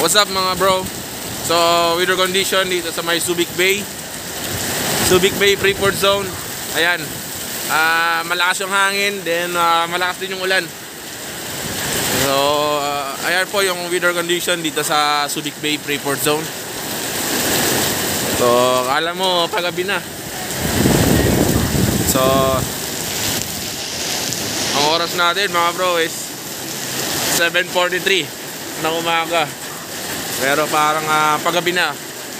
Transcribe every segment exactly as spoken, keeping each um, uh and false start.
What's up mga bro? So, weather condition dito sa may Subic Bay. Subic Bay Freeport Zone. Ayan. Uh, malakas yung hangin, then uh, malakas din yung ulan. So, uh, ayan po yung weather condition dito sa Subic Bay Freeport Zone. So, akala mo pagabi na. So, ang oras natin mga bro is seven forty-three ng umaga. Pero parang uh, paggabi na.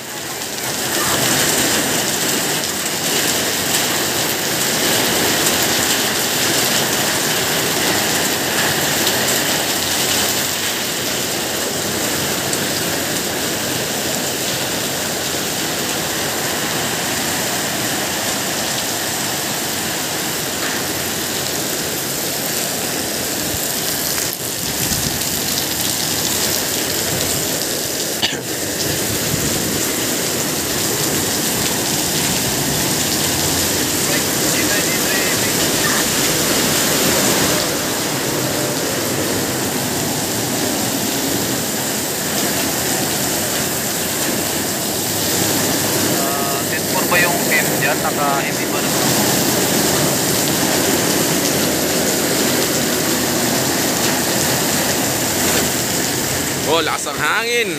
Saka hindi ba naman oh, lakas ang hangin.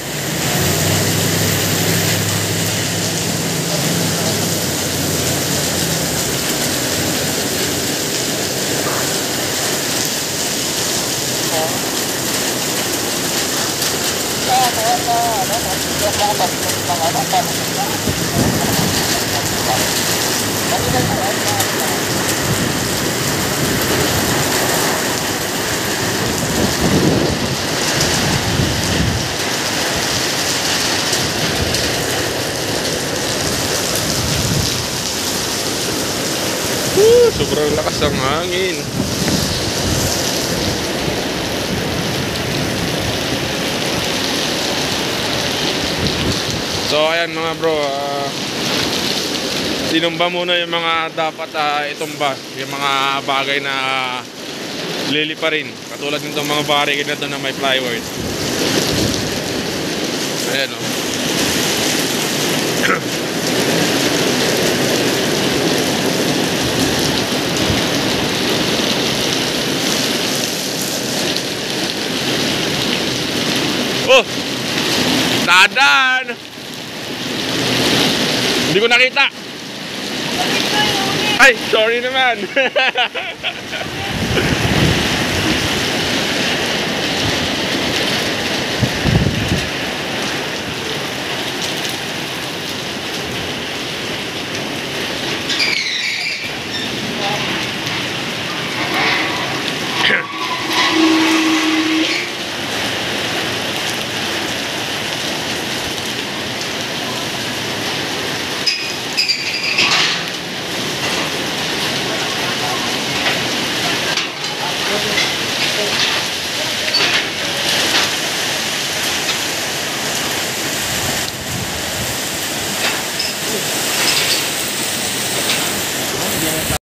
Uh, sobrang lakas ang hangin. So ayan mga bro, uh, tinumba muna yung mga dapat uh, itumba, yung mga bagay na lilipa rin, katulad nitong mga barricade na doon na may plywood. Ayan o. Oh! Dadan! Hindi ko nakita. Ay, sorry naman.